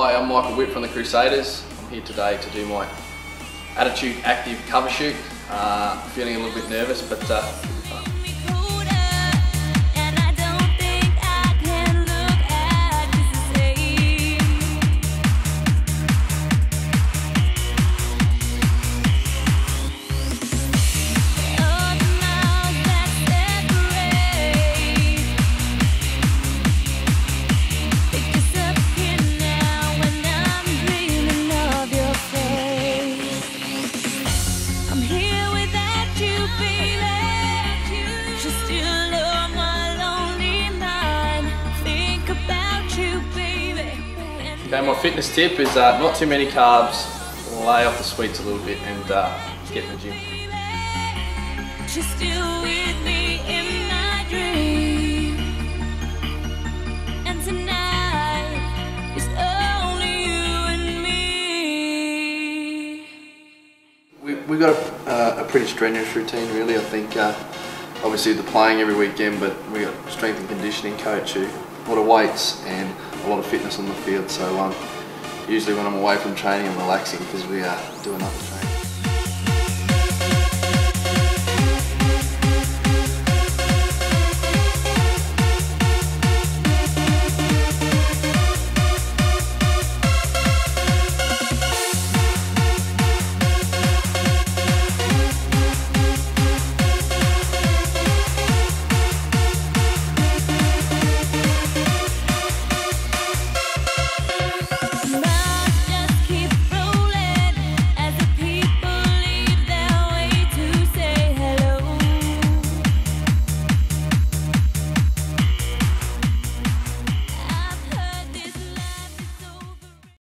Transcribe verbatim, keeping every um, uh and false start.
Hi, I'm Michael Witt from the Crusaders. I'm here today to do my Attitude Active cover shoot. Uh, feeling a little bit nervous, but uh, okay, my fitness tip is uh, not too many carbs, lay off the sweets a little bit and uh, get in the gym. She's still with me in my dream, and tonight is only you and me. We, we've got a, uh, a pretty strenuous routine really. I think uh, obviously the playing every weekend, but we got a strength and conditioning coach who a lot of weights and a lot of fitness on the field. So um, usually when I'm away from training I'm relaxing because we uh, do enough training.